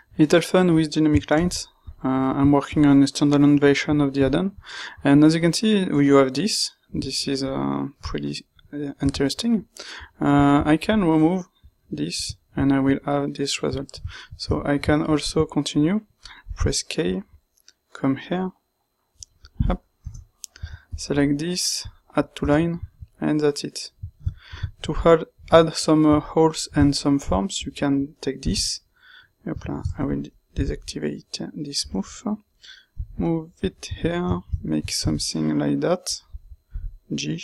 It's all fun with dynamic lines. I'm working on a standalone version of the add-on, and as you can see, you have this. This is pretty interesting. I can remove this, and I will have this result. So I can also continue, press K, come here, up, select this, add to line, and that's it. To add some holes and some forms, you can take this. I will deactivate this move it here, make something like that, G,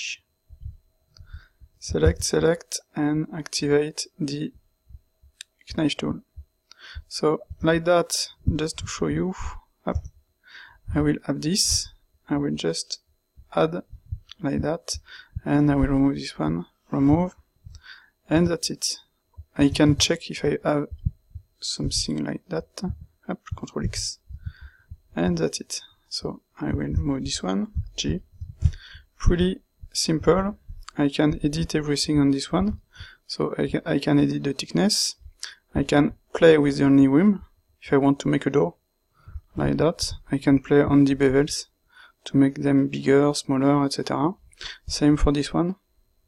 select, and activate the knife tool. So like that, just to show you, up, I will have this, I will just add like that, and I will remove this one, remove, and that's it. I can check if I have something like that, up, Ctrl X, and that's it. So I will move this one, G, pretty simple. I can edit everything on this one, so I can edit the thickness, I can play with the only rim. If I want to make a door, like that, I can play on the bevels, to make them bigger, smaller, etc. Same for this one.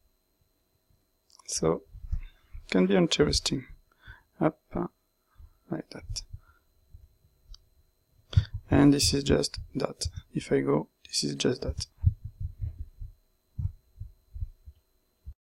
So, can be interesting. Up, like that. And this is just that. If I go, this is just that.